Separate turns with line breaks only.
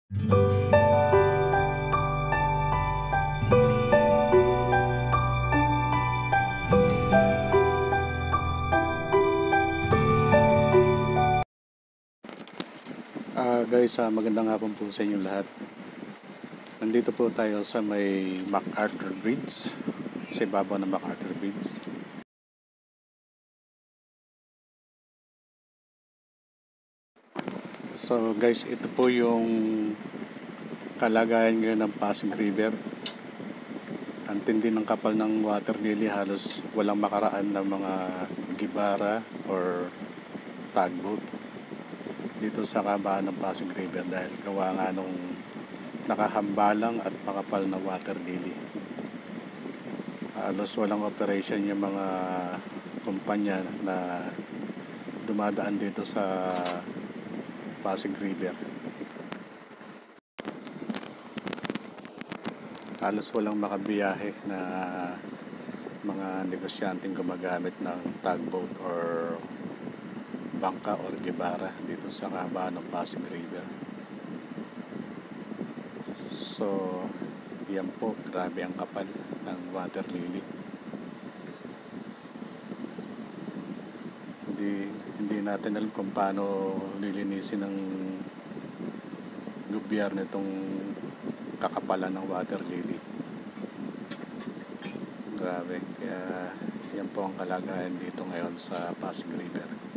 Guys, magandang hapon po sa inyong lahat. Nandito po tayo sa may MacArthur Bridge, sa ibabaw ng MacArthur Bridge. So guys, ito po yung kalagayan ngayon ng Pasig River. Ang tindi ng kapal ng water lily, halos walang makaraan ng mga gibara or tugboat dito sa kabaan ng Pasig River dahil gawa nga nung nakahambalang at makapal na water lily. Halos walang operation yung mga kumpanya na dumadaan dito sa Pasig River. Halos walang makabiyahe na mga negosyanteng gumagamit ng tugboat or bangka or gibara dito sa kabaan ng Pasig River. So, yan po, grabe ang kapal ng water lily. Hindi natin alam kung paano lilinisin ng gobyerno itong kakapalan ng water lily. Grabe, kaya yan po ang kalagayan dito ngayon sa Pasig River.